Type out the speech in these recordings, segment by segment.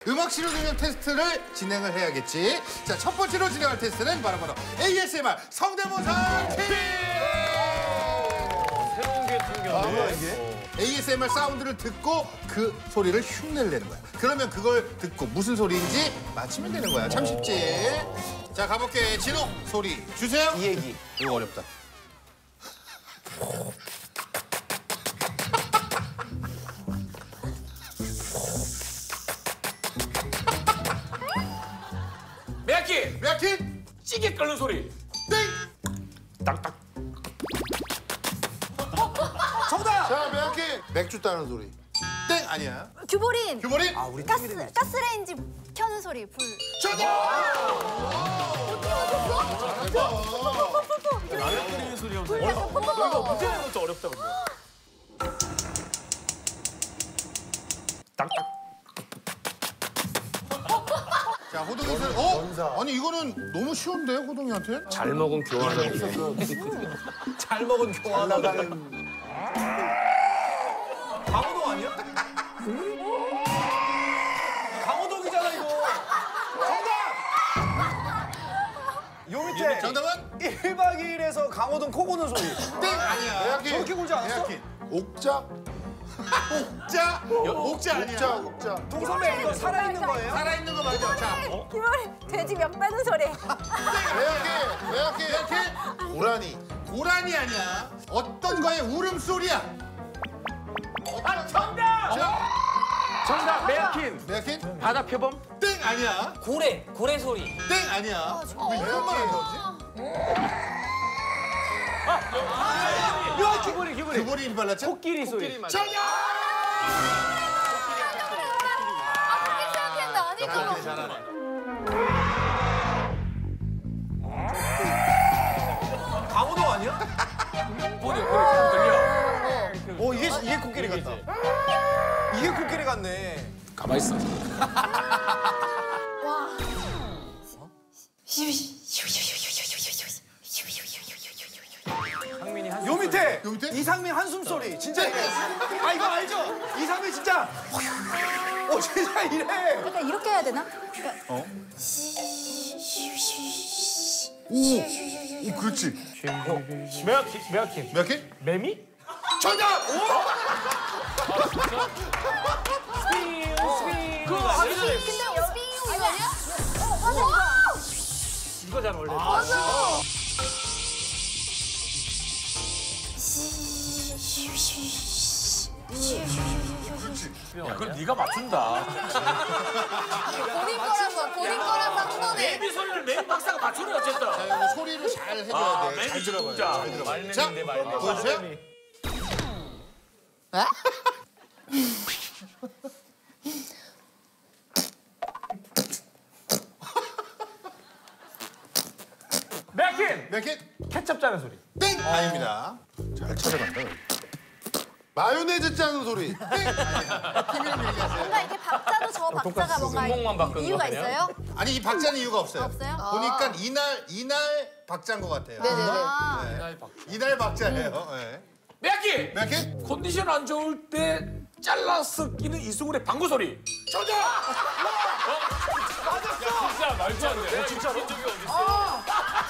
음악 실효 능력 테스트를 진행을 해야겠지. 자, 첫 번째로 진행할 테스트는 바로 ASMR 성대모사 퀴즈! 새로운 게 생겼네. 이게? ASMR 사운드를 듣고 그 소리를 흉내를 내는 거야. 그러면 그걸 듣고 무슨 소리인지 맞히면 되는 거야. 참 쉽지? 자, 가볼게. 진호, 소리 주세요. 이 얘기. 이거 어렵다. 메아키! 메아킨! 찌개 끓는 소리. 땡! 딱딱. 정답! 자, 메아킨! 맥주 따는 소리. 땡! 아니야. 규보린. 규보린! 아, 우리 가스레인지 켜는 소리. 불. 라면 끓이는 소리하면서. 뽀뽀. 이거 문제 내는 것도 어렵다, 근데. 딱딱. 자, 호동이 소리. 아니, 이거는 너무 쉬운데, 호동이한테? 잘 먹은 교환하는 잘 먹은 교환하다는. 강호동 아니야? 강호동이잖아 이거. 정답! 요 밑에 정답은? 1박 2일에서 강호동 코 고는 소리. 땡! 아니야. 메아킨! 저렇게 굴지 않았어? 메아킨. 옥자? 옥자? 옥자 아니야. 옥자. 동선배 이거 살아있는 거예요? 살아있는 거 맞아. 자, 규보린. 돼지 명 빼는 소리. 메아킨! 고라니. 고라니 아니야. 어떤 거의 울음소리야. 아, 정답! 정답, 메아킨. 메아킨? 바다 표범? 땡! 아니야. 고래 소리. 땡! 아니야. 왜 이런 말안 나오지? 야, 규보리. 규보리 이름 발랐죠? 코끼리 소리. 정답! 아니고. 잘하네. 강호동 아니야? 꼬리 좀 들려. 오 이게 코끼리 같다. 이게 코끼리 같네. 가만 있어. 상민이 한. 요 밑에 요 밑에? 이상민 한숨 소리. 진짜 이래. 아 이거 알죠? 이상민 진짜. 진짜 이래. 그러니까 이렇게 해야 되나? 오, 그렇지. 메아킨. 메아킨? 매미? 정답! 스윙. 그거 근데 스피잉 아니야? 맞아. 이거 잘 어울려. 야, 그럼 네가 맞춘다. 본인 거라서 한 번에. 매미 소리를 매미 박사가 맞추네 어쨌든. 자, 이거 소리를 잘 해줘야 돼. 잘 들어봐요. 잘 들어봐요. 자, 보여주세요. 메아킨. 메아킨? 케첩 짜는 소리. 땡! 아닙니다. 잘 찾아간다. 마요네즈 짜는 소리. 땡! 아니야. 팀이랑 얘기하세요. 뭔가 이렇게 박자도 저 박자가 뭔가 손목만 바꾼 이유가 거 그냥? 있어요? 아니, 이 박자는 이유가 없어요. 없어요? 보니까 이날 박자인 것 같아요. 네네네. 이날 박자예요. 네. 메아킨. 메아킨? 컨디션 안 좋을 때 잘라서 끼는 이수근의 방구 소리. 정답! 맞았어! 야, 진짜 말도 안 돼. 진짜로? 적이 어딨어?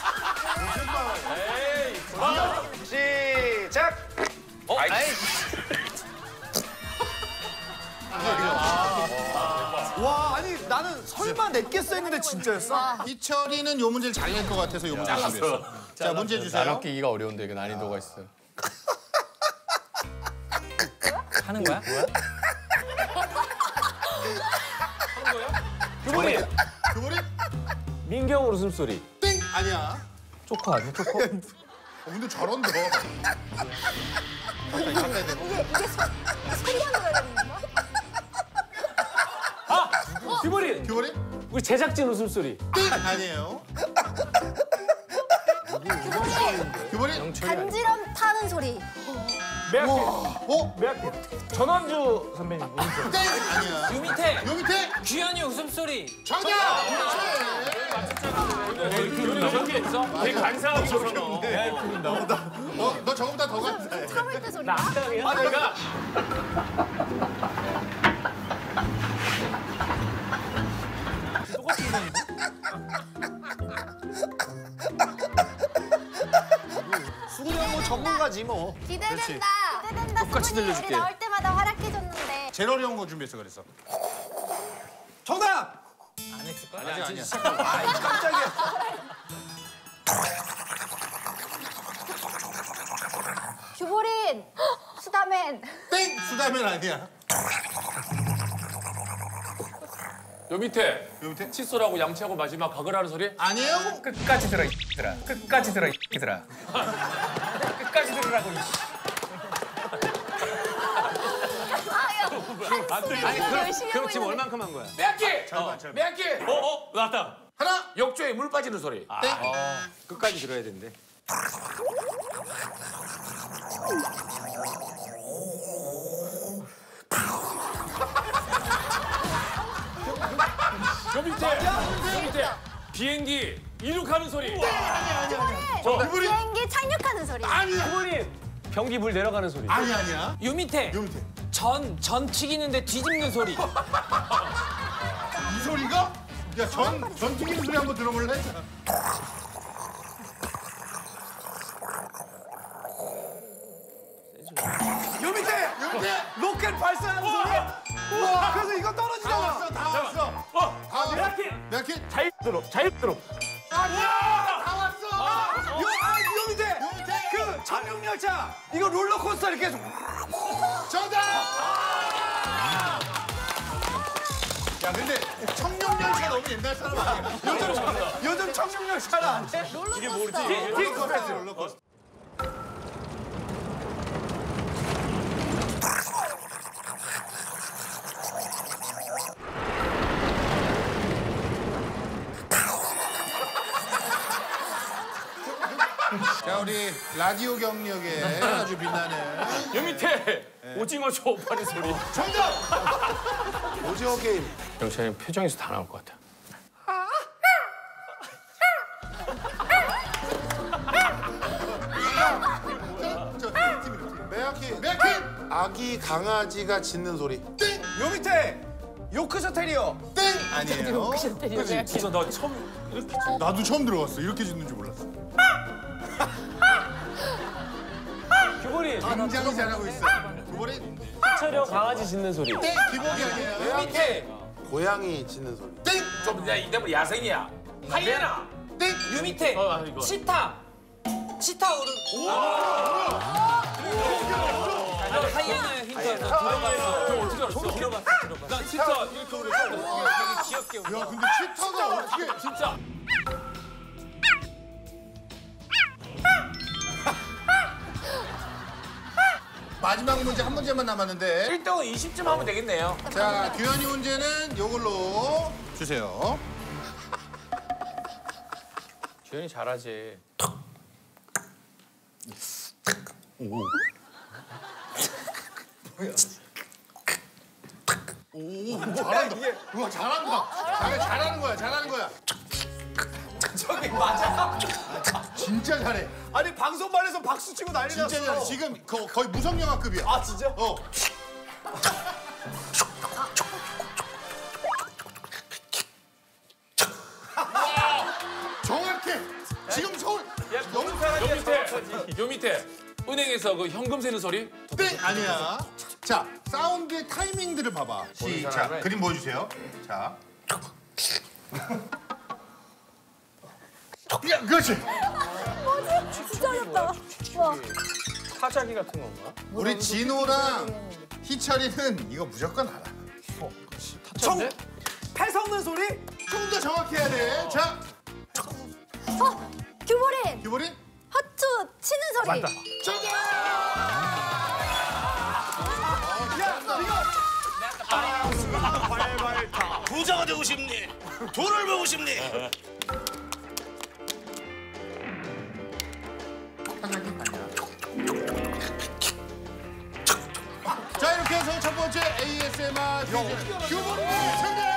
에이, 시작. 와 아니 나는 설마 냈겠어 했는데 진짜였어? 희철이는 요 문제를 잘 낼 것 같아서 요 문제 준비했어. 자, 문제 주세요. 나눠 끼기가 어려운데 이게 난이도가 있어요. 하는 거야? 규보리. 규보리? 민경 웃음소리. 땡! 아니야. 초코 아니야, 초코? 근데 잘한다. 이게 소리가 나야 되는 건가? 규보리. 규보리? 우리 제작진 웃음소리. 땡! 아니에요. 규보리? 간지럼 타는 소리. 메아킨. 어? 전원주 선배님 웃음소리. 땡! 아니야. 요 밑에 요 밑에? 규현이 웃음소리. 정답! 저렇게 있어? 되게 간사하게 저러는 너 저거보다 더 간사해. 참을 때 소리. 나 내가 따라가지 뭐. 기대된다. 기대된다. 똑같이 수근이 들려줄게. 우리 나올 때마다 활약해줬는데. 제일 어려운 거 준비해서 그랬어. 정답. 안 했을걸? 아니야, 아니야. 아 깜짝이야. 규보린. 수다맨. 땡! 수다면 아니야. 요 밑에 요 밑에? 칫솔하고 양치하고 마지막 가글하는 소리? 아니에요? 끝까지 들어 이들아. 끝까지 들어 이들아. 끝까지 들으라고 이. 그럼 지금 얼만큼 한 거야? 매학기! 절반. 매학기! 나왔다. 하나, 욕조에 물 빠지는 소리. 땡! 끝까지 들어야 된대. 요 밑에 비행기 이륙하는 소리. 비행기 착륙하는 소리. 아니야! 변기 물 내려가는 소리. 아니야, 아니야. 요 밑에 요 밑에. 전 튀기는데 뒤집는 소리. 이 소리가? 야, 전 튀기는 소리 한번 들어볼래? 요 밑에 로켓 발사하는 소리. 우와. 그래서 이거 다 떨어지잖아. 왔어, 다 왔어. 몇 킬? 자유드롭. 다 왔어! 요 밑에. 요 밑에! 그 전용 열차. 이거 롤러코스터 이렇게 해서. 정답! 야, 근데 청룡열차 너무 옛날 사람 아니야? 요즘 청룡 열차는 안 돼. 이게 모르지? 롤러코스터, 롤러코스터. 자, 우리 라디오 경력에 아주 빛나는 요 밑에 오징어 조업하는 소리. 정답! 오징어 게임. 영찬이 표정에서 다 나올 것 같아. 매야키! 아기 강아지가 짖는 소리. 땡! 요 밑에 요크셔 테리어. 땡! 아니에요. 그치? 진짜 나 처음 이렇게 나도 처음 들어봤어. 이렇게 짖는 줄 몰랐어. 규보리. 굉장히 잘하고 있어. 그거를 차려 강아지 짖는 소리. 땡! 기복이 아니에요. 요 밑에 고양이 짖는 소리. 땡! 좀 내가 이때부터 야생이야. 하이에나. 땡! 요 밑에 이거. 치타 오른. 하이에나의 힌트였어. 들어봤어. 어떻게 알았어? 들어봤어. 난 진짜 이렇게 오래 살았어. 되게 귀엽게 울어. 야, 근데 치타가 어떻게... 진짜. 마지막 문제 한 문제만 남았는데 1등은 20점 하면 되겠네요. 자, 규현이 문제는 요걸로 주세요. 주현이 잘하지. 잘한다. 우와, 잘한다. 잘하는 거야, 잘하는 거야. 저기 맞아. 진짜 잘해. 아니 방송반에서 박수 치고 난리 났어. 진짜 잘해. 지금 거의 무성영화급이야. 아 진짜? 어. 정확해. 지금 서울 너무 요 밑에 은행에서 그 현금 세는 소리. 땡 아니야. 자, 사운드의 타이밍들을 봐봐. 시작. 그림 보여주세요. 자. 야, 그렇지. 진짜 어렵다. 와. 타자기 같은 건가? 우리 진호랑 희철이는 이거 무조건 알아. 폐 섞는 소리? 좀 더 정확해야 돼. 자, 규보린. 규보린. 허투 치는 소리. 정답! 야 이거 부자가 되고 싶니? 돈을 벌고 싶니? 자, 이렇게 해서 첫 번째 ASMR 퀴즈 규보린 승리!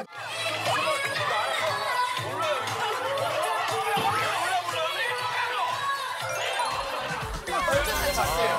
맞지?